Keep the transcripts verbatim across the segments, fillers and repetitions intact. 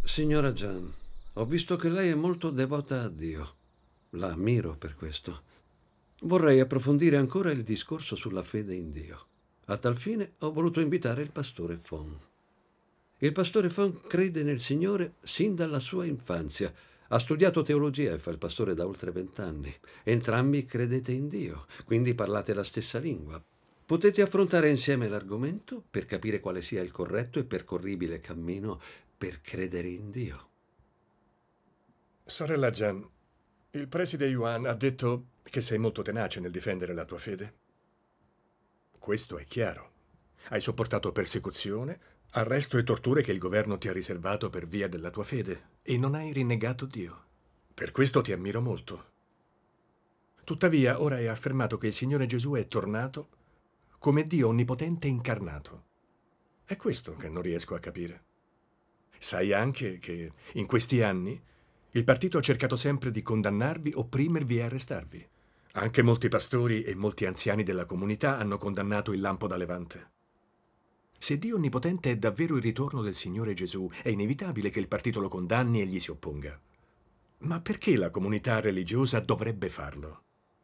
Signora Jan, ho visto che lei è molto devota a Dio. La ammiro per questo. Vorrei approfondire ancora il discorso sulla fede in Dio. A tal fine ho voluto invitare il pastore Fon. Il pastore Fon crede nel Signore sin dalla sua infanzia. Ha studiato teologia e fa il pastore da oltre vent'anni. Entrambi credete in Dio, quindi parlate la stessa lingua. Potete affrontare insieme l'argomento per capire quale sia il corretto e percorribile cammino per credere in Dio. Sorella Jan, il preside Yuan ha detto che sei molto tenace nel difendere la tua fede. Questo è chiaro. Hai sopportato persecuzione, arresto e torture che il governo ti ha riservato per via della tua fede e non hai rinnegato Dio. Per questo ti ammiro molto. Tuttavia, ora hai affermato che il Signore Gesù è tornato come Dio onnipotente incarnato. È questo che non riesco a capire. Sai anche che in questi anni il partito ha cercato sempre di condannarvi, opprimervi e arrestarvi. Anche molti pastori e molti anziani della comunità hanno condannato il lampo da Levante. Se Dio Onnipotente è davvero il ritorno del Signore Gesù, è inevitabile che il partito lo condanni e gli si opponga. Ma perché la comunità religiosa dovrebbe farlo?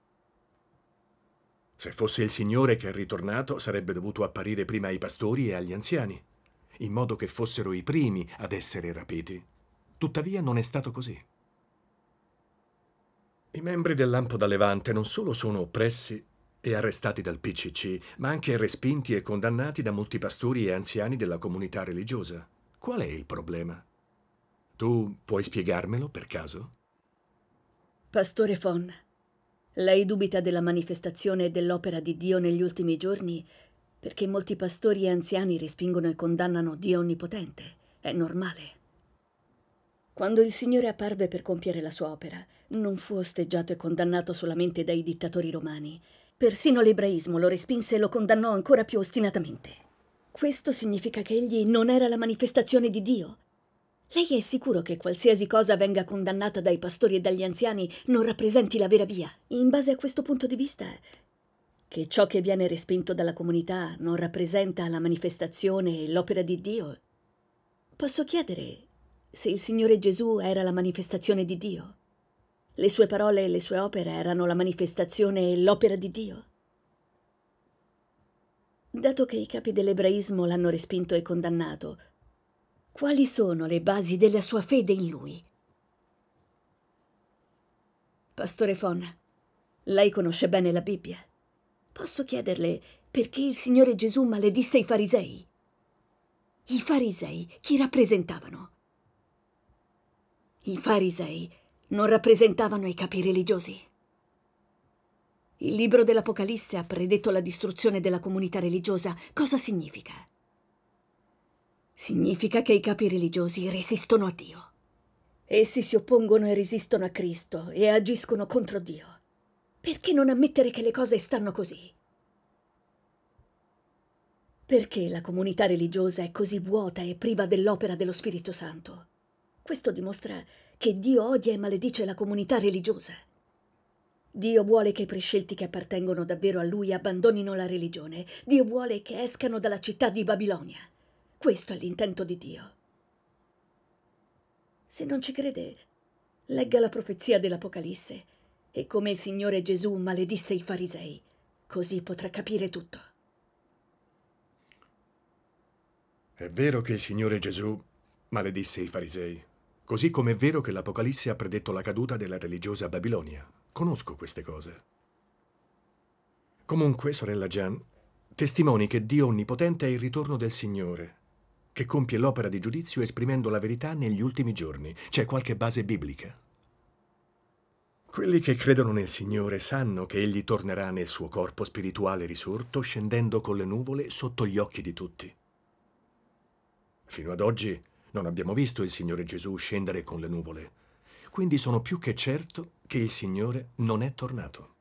Se fosse il Signore che è ritornato, sarebbe dovuto apparire prima ai pastori e agli anziani, in modo che fossero i primi ad essere rapiti. Tuttavia non è stato così. I membri del Lampo da Levante non solo sono oppressi e arrestati dal P C C, ma anche respinti e condannati da molti pastori e anziani della comunità religiosa. Qual è il problema? Tu puoi spiegarmelo per caso? Pastore Fon, lei dubita della manifestazione e dell'opera di Dio negli ultimi giorni perché molti pastori e anziani respingono e condannano Dio Onnipotente. È normale. Quando il Signore apparve per compiere la sua opera, non fu osteggiato e condannato solamente dai dittatori romani. Persino l'ebraismo lo respinse e lo condannò ancora più ostinatamente. Questo significa che egli non era la manifestazione di Dio. Lei è sicuro che qualsiasi cosa venga condannata dai pastori e dagli anziani non rappresenti la vera via? In base a questo punto di vista, che ciò che viene respinto dalla comunità non rappresenta la manifestazione e l'opera di Dio? Posso chiedere se il Signore Gesù era la manifestazione di Dio? Le sue parole e le sue opere erano la manifestazione e l'opera di Dio? Dato che i capi dell'ebraismo l'hanno respinto e condannato, quali sono le basi della sua fede in lui? Pastore Fon, lei conosce bene la Bibbia. Posso chiederle perché il Signore Gesù maledisse i farisei? I farisei chi rappresentavano? I farisei non rappresentavano i capi religiosi. Il libro dell'Apocalisse ha predetto la distruzione della comunità religiosa. Cosa significa? Significa che i capi religiosi resistono a Dio. Essi si oppongono e resistono a Cristo e agiscono contro Dio. Perché non ammettere che le cose stanno così? Perché la comunità religiosa è così vuota e priva dell'opera dello Spirito Santo? Questo dimostra che Dio odia e maledice la comunità religiosa. Dio vuole che i prescelti che appartengono davvero a Lui abbandonino la religione. Dio vuole che escano dalla città di Babilonia. Questo è l'intento di Dio. Se non ci crede, legga la profezia dell'Apocalisse e come il Signore Gesù maledisse i farisei. Così potrà capire tutto. È vero che il Signore Gesù maledisse i farisei, così come è vero che l'Apocalisse ha predetto la caduta della religiosa Babilonia. Conosco queste cose. Comunque, sorella Jan, testimoni che Dio Onnipotente è il ritorno del Signore, che compie l'opera di giudizio esprimendo la verità negli ultimi giorni. C'è qualche base biblica? Quelli che credono nel Signore sanno che Egli tornerà nel suo corpo spirituale risorto, scendendo con le nuvole sotto gli occhi di tutti. Fino ad oggi non abbiamo visto il Signore Gesù scendere con le nuvole, quindi sono più che certo che il Signore non è tornato.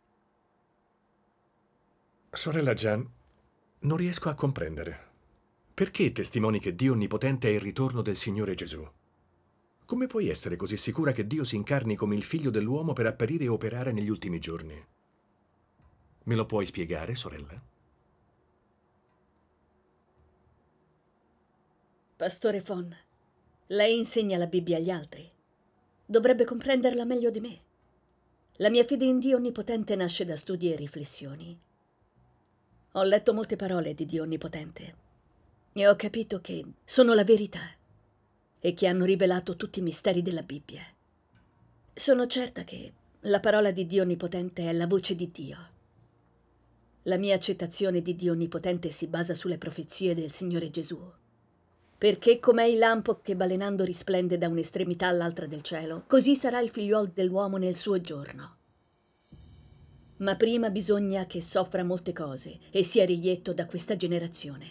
Sorella Jan, non riesco a comprendere. Perché testimoni che Dio Onnipotente è il ritorno del Signore Gesù? Come puoi essere così sicura che Dio si incarni come il figlio dell'uomo per apparire e operare negli ultimi giorni? Me lo puoi spiegare, sorella? Pastore Fon, Lei insegna la Bibbia agli altri. Dovrebbe comprenderla meglio di me. La mia fede in Dio Onnipotente nasce da studi e riflessioni. Ho letto molte parole di Dio Onnipotente e ho capito che sono la verità e che hanno rivelato tutti i misteri della Bibbia. Sono certa che la parola di Dio Onnipotente è la voce di Dio. La mia accettazione di Dio Onnipotente si basa sulle profezie del Signore Gesù. Perché com'è il lampo che balenando risplende da un'estremità all'altra del cielo, così sarà il figliuol dell'uomo nel suo giorno. Ma prima bisogna che soffra molte cose e sia rietto da questa generazione.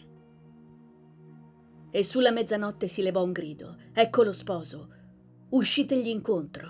E sulla mezzanotte si levò un grido: ecco lo sposo, uscitegli incontro.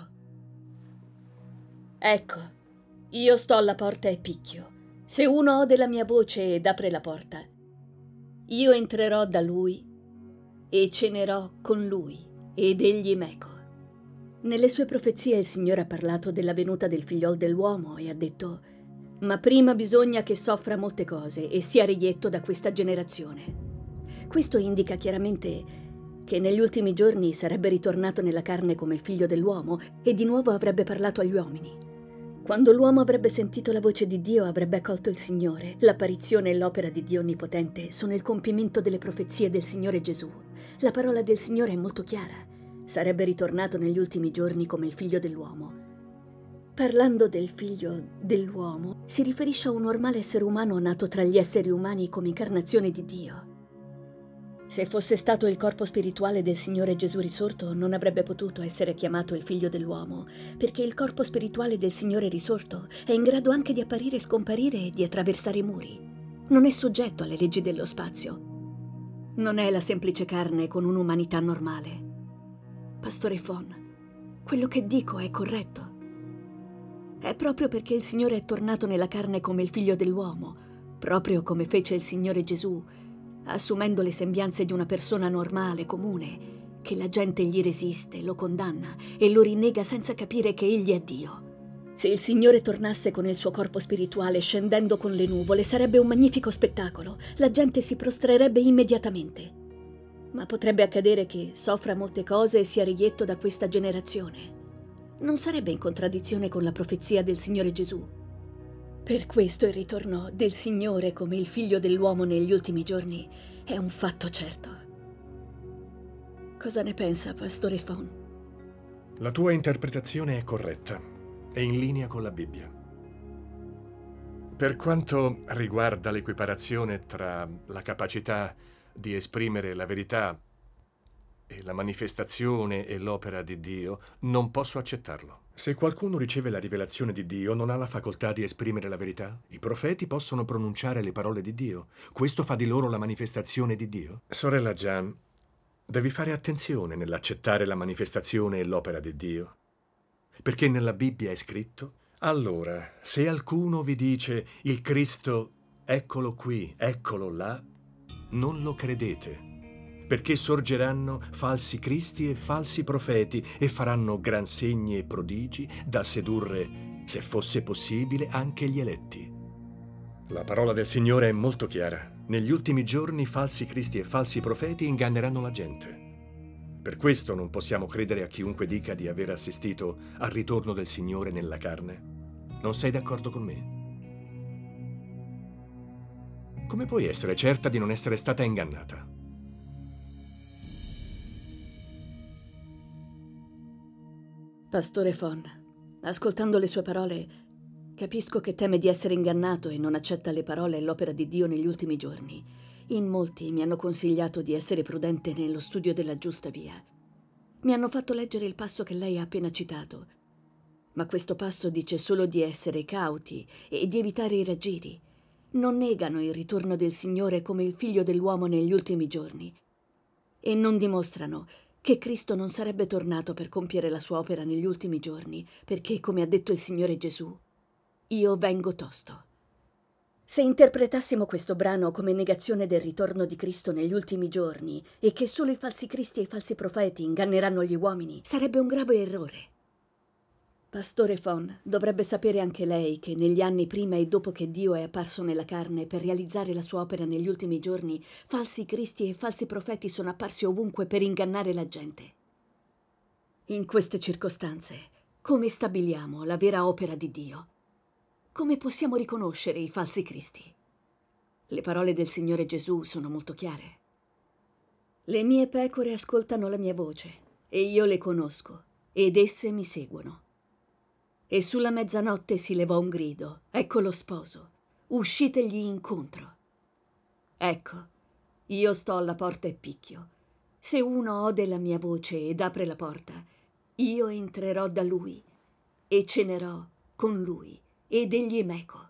Ecco, io sto alla porta e picchio. Se uno ode la mia voce ed apre la porta, io entrerò da lui e cenerò con lui ed egli meco. Nelle sue profezie il Signore ha parlato della venuta del figliol dell'uomo e ha detto: ma prima bisogna che soffra molte cose e sia rietto da questa generazione. Questo indica chiaramente che negli ultimi giorni sarebbe ritornato nella carne come il figlio dell'uomo e di nuovo avrebbe parlato agli uomini. Quando l'uomo avrebbe sentito la voce di Dio avrebbe accolto il Signore. L'apparizione e l'opera di Dio Onnipotente sono il compimento delle profezie del Signore Gesù. La parola del Signore è molto chiara. Sarebbe ritornato negli ultimi giorni come il figlio dell'uomo. Parlando del figlio dell'uomo, si riferisce a un normale essere umano nato tra gli esseri umani come incarnazione di Dio. Se fosse stato il corpo spirituale del Signore Gesù risorto, non avrebbe potuto essere chiamato il figlio dell'uomo, perché il corpo spirituale del Signore risorto è in grado anche di apparire e scomparire e di attraversare i muri. Non è soggetto alle leggi dello spazio. Non è la semplice carne con un'umanità normale. Pastore Fon, quello che dico è corretto. È proprio perché il Signore è tornato nella carne come il figlio dell'uomo, proprio come fece il Signore Gesù, assumendo le sembianze di una persona normale, comune, che la gente gli resiste, lo condanna e lo rinnega senza capire che egli è Dio. Se il Signore tornasse con il suo corpo spirituale scendendo con le nuvole, sarebbe un magnifico spettacolo. La gente si prostrerebbe immediatamente. Ma potrebbe accadere che soffra molte cose e sia rietto da questa generazione. Non sarebbe in contraddizione con la profezia del Signore Gesù. Per questo il ritorno del Signore come il figlio dell'uomo negli ultimi giorni è un fatto certo. Cosa ne pensa, Pastore Fon? La tua interpretazione è corretta, è in linea con la Bibbia. Per quanto riguarda l'equiparazione tra la capacità di esprimere la verità e la manifestazione e l'opera di Dio, non posso accettarlo. Se qualcuno riceve la rivelazione di Dio, non ha la facoltà di esprimere la verità? I profeti possono pronunciare le parole di Dio. Questo fa di loro la manifestazione di Dio? Sorella Jan, devi fare attenzione nell'accettare la manifestazione e l'opera di Dio. Perché nella Bibbia è scritto: allora, se alcuno vi dice il Cristo, eccolo qui, eccolo là, non lo credete. Perché sorgeranno falsi cristi e falsi profeti e faranno gran segni e prodigi da sedurre, se fosse possibile, anche gli eletti. La parola del Signore è molto chiara. Negli ultimi giorni falsi cristi e falsi profeti inganneranno la gente. Per questo non possiamo credere a chiunque dica di aver assistito al ritorno del Signore nella carne. Non sei d'accordo con me? Come puoi essere certa di non essere stata ingannata? Pastore Fon, ascoltando le sue parole, capisco che teme di essere ingannato e non accetta le parole e l'opera di Dio negli ultimi giorni. In molti mi hanno consigliato di essere prudente nello studio della giusta via. Mi hanno fatto leggere il passo che lei ha appena citato, ma questo passo dice solo di essere cauti e di evitare i raggiri. Non negano il ritorno del Signore come il figlio dell'uomo negli ultimi giorni e non dimostrano che Cristo non sarebbe tornato per compiere la sua opera negli ultimi giorni, perché, come ha detto il Signore Gesù, io vengo tosto. Se interpretassimo questo brano come negazione del ritorno di Cristo negli ultimi giorni e che solo i falsi cristi e i falsi profeti inganneranno gli uomini, sarebbe un grave errore. Pastore Fon, dovrebbe sapere anche lei che negli anni prima e dopo che Dio è apparso nella carne per realizzare la sua opera negli ultimi giorni, falsi cristi e falsi profeti sono apparsi ovunque per ingannare la gente. In queste circostanze, come stabiliamo la vera opera di Dio? Come possiamo riconoscere i falsi cristi? Le parole del Signore Gesù sono molto chiare. Le mie pecore ascoltano la mia voce, e io le conosco, ed esse mi seguono. E sulla mezzanotte si levò un grido: ecco lo sposo, uscitegli incontro. Ecco, io sto alla porta e picchio. Se uno ode la mia voce ed apre la porta, io entrerò da lui e cenerò con lui ed egli meco.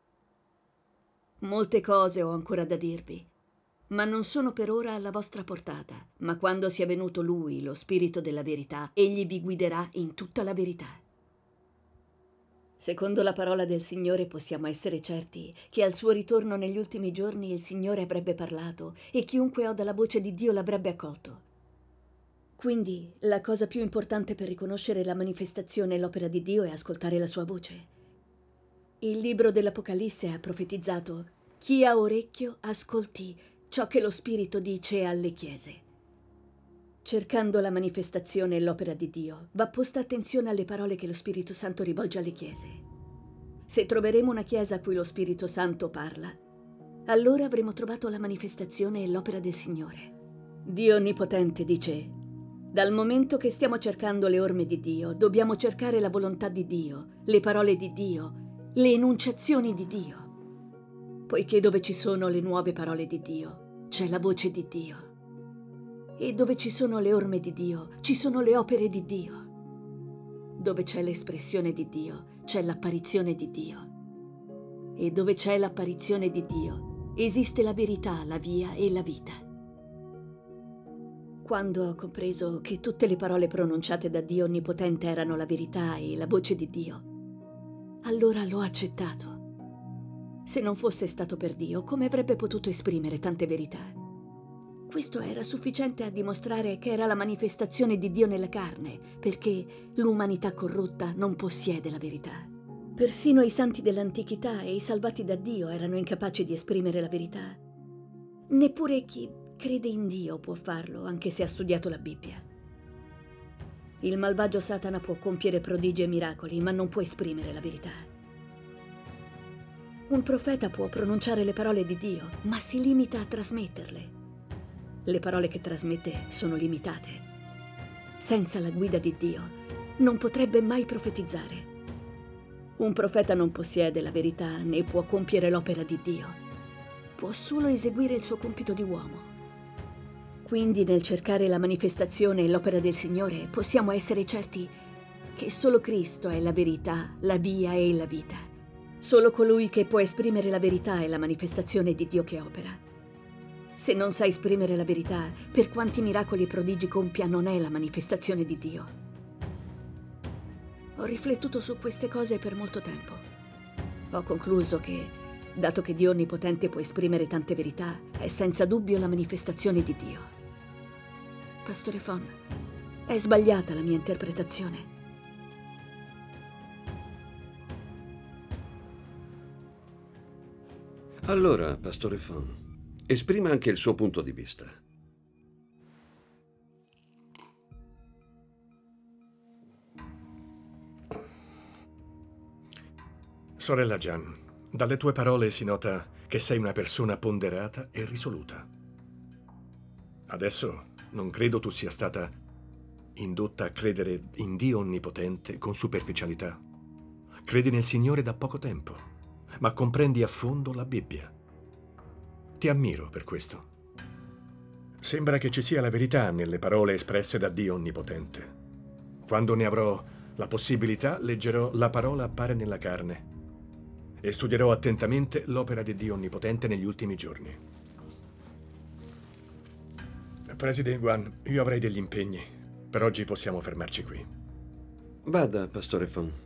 Molte cose ho ancora da dirvi, ma non sono per ora alla vostra portata. Ma quando sia venuto lui, lo Spirito della verità, egli vi guiderà in tutta la verità. Secondo la parola del Signore possiamo essere certi che al suo ritorno negli ultimi giorni il Signore avrebbe parlato e chiunque oda la voce di Dio l'avrebbe accolto. Quindi la cosa più importante per riconoscere la manifestazione e l'opera di Dio è ascoltare la sua voce. Il libro dell'Apocalisse ha profetizzato: chi ha orecchio ascolti ciò che lo Spirito dice alle chiese. Cercando la manifestazione e l'opera di Dio, va posta attenzione alle parole che lo Spirito Santo rivolge alle chiese. Se troveremo una chiesa a cui lo Spirito Santo parla, allora avremo trovato la manifestazione e l'opera del Signore. Dio Onnipotente dice: dal momento che stiamo cercando le orme di Dio, dobbiamo cercare la volontà di Dio, le parole di Dio, le enunciazioni di Dio. Poiché dove ci sono le nuove parole di Dio, c'è la voce di Dio. E dove ci sono le orme di Dio, ci sono le opere di Dio. Dove c'è l'espressione di Dio, c'è l'apparizione di Dio. E dove c'è l'apparizione di Dio, esiste la verità, la via e la vita. Quando ho compreso che tutte le parole pronunciate da Dio Onnipotente erano la verità e la voce di Dio, allora l'ho accettato. Se non fosse stato per Dio, come avrebbe potuto esprimere tante verità? Questo era sufficiente a dimostrare che era la manifestazione di Dio nella carne, perché l'umanità corrotta non possiede la verità. Persino i santi dell'antichità e i salvati da Dio erano incapaci di esprimere la verità. Neppure chi crede in Dio può farlo, anche se ha studiato la Bibbia. Il malvagio Satana può compiere prodigi e miracoli, ma non può esprimere la verità. Un profeta può pronunciare le parole di Dio, ma si limita a trasmetterle. Le parole che trasmette sono limitate. Senza la guida di Dio non potrebbe mai profetizzare. Un profeta non possiede la verità né può compiere l'opera di Dio. Può solo eseguire il suo compito di uomo. Quindi nel cercare la manifestazione e l'opera del Signore possiamo essere certi che solo Cristo è la verità, la via e la vita. Solo colui che può esprimere la verità è la manifestazione di Dio che opera. Se non sa esprimere la verità, per quanti miracoli e prodigi compia, non è la manifestazione di Dio. Ho riflettuto su queste cose per molto tempo. Ho concluso che, dato che Dio Onnipotente può esprimere tante verità, è senza dubbio la manifestazione di Dio. Pastore Fon, è sbagliata la mia interpretazione? Allora, Pastore Fon, esprima anche il suo punto di vista. Sorella Gian, dalle tue parole si nota che sei una persona ponderata e risoluta. Adesso non credo tu sia stata indotta a credere in Dio Onnipotente con superficialità. Credi nel Signore da poco tempo, ma comprendi a fondo la Bibbia. Ti ammiro per questo. Sembra che ci sia la verità nelle parole espresse da Dio Onnipotente. Quando ne avrò la possibilità, leggerò La parola appare nella carne e studierò attentamente l'opera di Dio Onnipotente negli ultimi giorni. President Yuan, io avrei degli impegni. Per oggi possiamo fermarci qui. Vada, Pastore Fon.